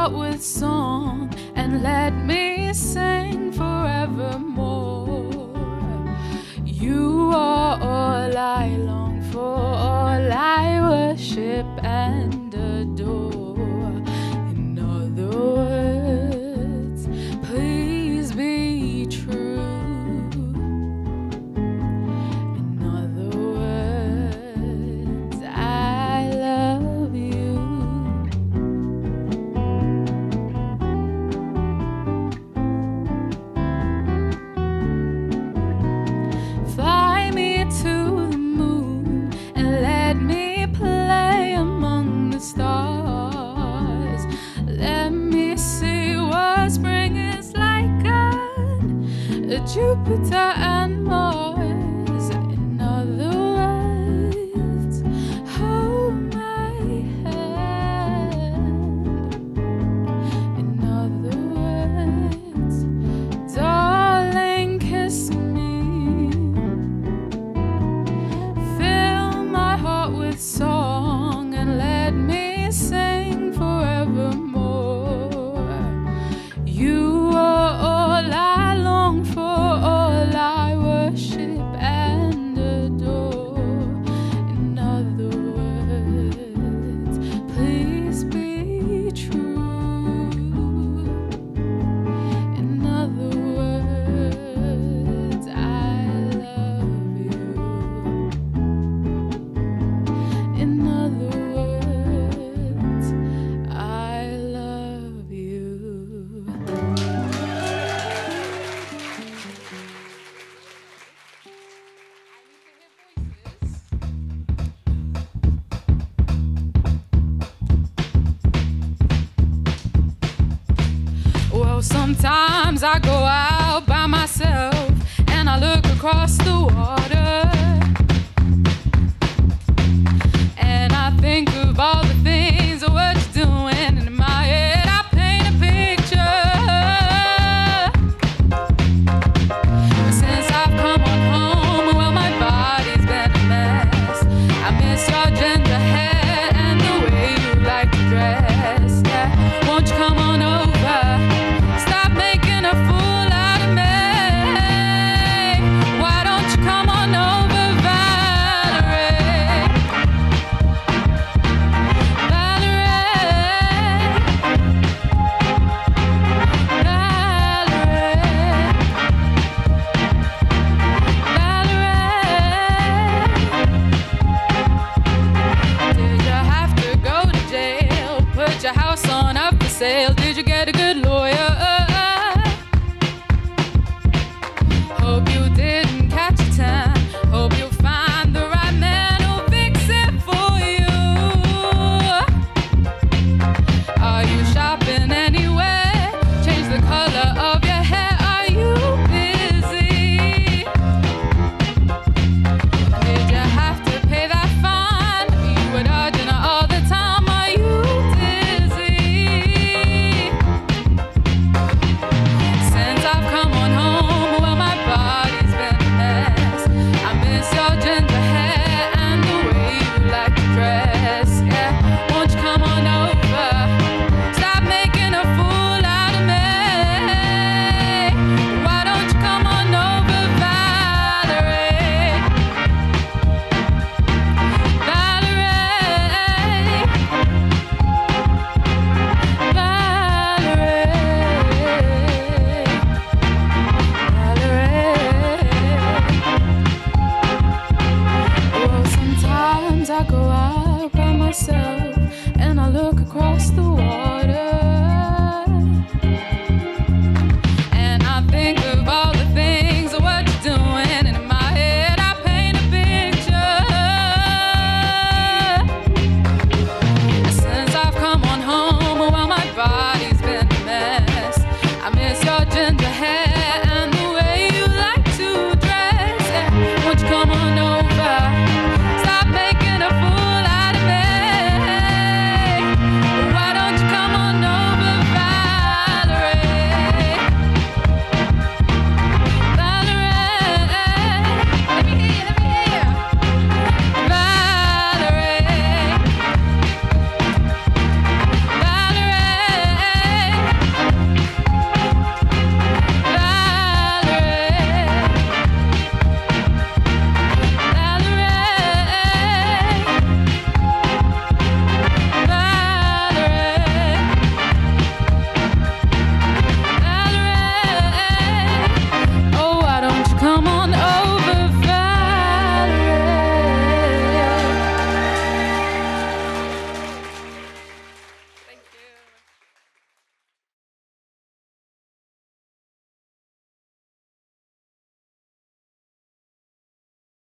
heart with song and let me sing forevermore. You are all I long for, all I worship and adore. In other words, please be true. In other words, I love you. Fly me to the moon and let me play among the stars. Let me see what spring is like on Jupiter and Mars. In other words, hold my hand. In other words, darling, kiss me. Fill my heart with song and let me sing forevermore. You are all I long for, all I worship and adore. In other words, please be true. In other words, I love you. In other words, I love you. Well, sometimes I go out by myself and I look across the water, and I think of all the things of what you're doing, and in my head I paint a picture. Since I've come on home, well, my body's been a mess. I miss your ginger hair and the way you like to dress. Yeah, won't you come on over? Stop making a fool out of me. Why don't you come on over, Valerie? Valerie, Valerie. Did you have to go to jail? Put your house on